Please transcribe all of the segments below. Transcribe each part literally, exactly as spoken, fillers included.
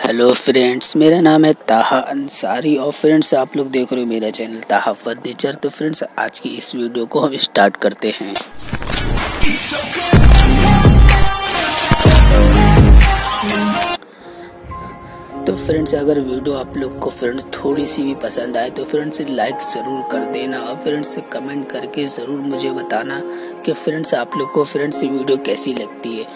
Hello friends, मेरा नाम है ताहा अंसारी और फ्रेंड्स आप लोग देख रहे हो मेरा चैनल ताहा फर्नीचर। तो फ्रेंड्स आज की इस वीडियो को हम स्टार्ट करते हैं। तो फ्रेंड्स अगर वीडियो आप लोग को फ्रेंड्स थोड़ी सी भी पसंद आए तो फ्रेंड्स लाइक ज़रूर कर देना और फ्रेंड्स कमेंट करके ज़रूर मुझे बताना कि फ्रेंड्स आप लोग को फ्रेंड्स ये वीडियो कैसी लगती है।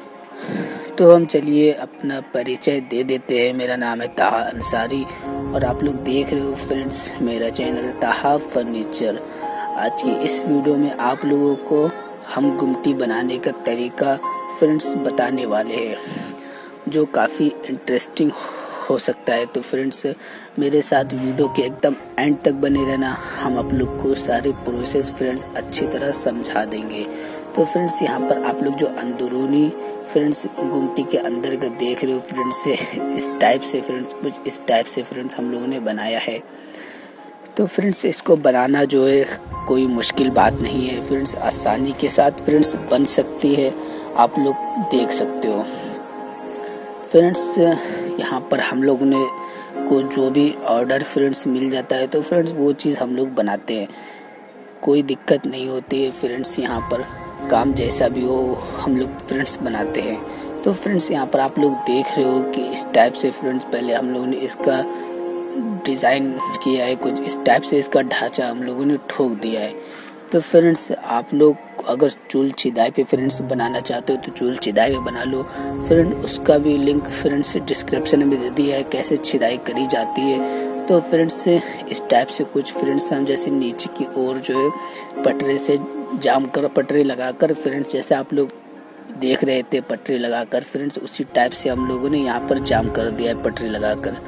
तो हम चलिए अपना परिचय दे देते हैं। मेरा नाम है ताहा अंसारी और आप लोग देख रहे हो फ्रेंड्स मेरा चैनल ताहा फर्नीचर। आज की इस वीडियो में आप लोगों को हम गुमटी बनाने का तरीका फ्रेंड्स बताने वाले हैं जो काफ़ी इंटरेस्टिंग हो सकता है। तो फ्रेंड्स मेरे साथ वीडियो के एकदम एंड तक बने रहना, हम आप लोग को सारे प्रोसेस फ्रेंड्स अच्छी तरह समझा देंगे। तो फ्रेंड्स यहाँ पर आप लोग जो अंदरूनी फ्रेंड्स गुमटी के अंदर का देख रहे हो फ्रेंड्स से इस टाइप से फ्रेंड्स कुछ इस टाइप से फ्रेंड्स हम लोगों ने बनाया है। तो फ्रेंड्स इसको बनाना जो है कोई मुश्किल बात नहीं है फ्रेंड्स, आसानी के साथ फ्रेंड्स बन सकती है, आप लोग देख सकते हो। फ्रेंड्स यहाँ पर हम लोग ने को जो भी ऑर्डर फ्रेंड्स मिल जाता है तो फ्रेंड्स वो चीज़ हम लोग बनाते हैं, कोई दिक्कत नहीं होती है फ्रेंड्स। यहाँ पर काम जैसा भी हो हम लोग फ्रेंड्स बनाते हैं। तो फ्रेंड्स यहाँ पर आप लोग देख रहे हो कि इस टाइप से फ्रेंड्स पहले हम लोगों ने इसका डिज़ाइन किया है, कुछ इस टाइप से इसका ढांचा हम लोगों ने ठोक दिया है। तो फ्रेंड्स आप लोग अगर चूल छिदाई पे फ्रेंड्स बनाना चाहते हो तो चूल छिदाई पे बना लो फ्रेंड, उसका भी लिंक फ्रेंड्स डिस्क्रिप्शन में दे दिया है कैसे छिदाई करी जाती है। तो फ्रेंड्स इस टाइप से कुछ फ्रेंड्स हम जैसे नीचे की ओर जो है पटरे से जाम कर पटरी लगाकर फ्रेंड्स जैसे आप लोग देख रहे थे पटरी लगाकर फ्रेंड्स उसी टाइप से हम लोगों ने यहाँ पर जाम कर दिया है पटरी लगाकर।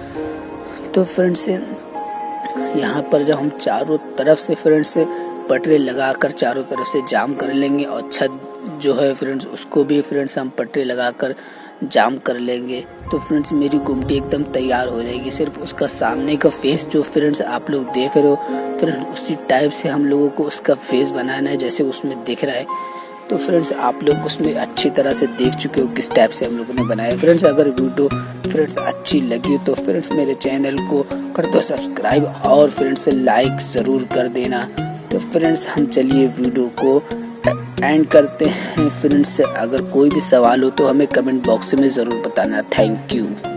तो फ्रेंड्स यहाँ पर जब हम चारों तरफ से फ्रेंड्स पटरी लगाकर चारों तरफ से जाम कर लेंगे और छत जो है फ्रेंड्स उसको भी फ्रेंड्स हम पटरी लगाकर जाम कर लेंगे तो फ्रेंड्स मेरी गुमटी एकदम तैयार हो जाएगी। सिर्फ उसका सामने का फेस जो फ्रेंड्स आप लोग देख रहे हो फ्रेंड्स उसी टाइप से हम लोगों को उसका फेस बनाना है जैसे उसमें दिख रहा है। तो फ्रेंड्स आप लोग उसमें अच्छी तरह से देख चुके हो किस टाइप से हम लोगों ने बनाया। फ्रेंड्स अगर वीडियो फ्रेंड्स अच्छी लगी तो फ्रेंड्स मेरे चैनल को कर दो सब्सक्राइब और फ्रेंड्स लाइक ज़रूर कर देना। तो फ्रेंड्स हम चलिए वीडियो को एंड करते हैं फ्रेंड्स। अगर कोई भी सवाल हो तो हमें कमेंट बॉक्स में ज़रूर बताना। Thank you.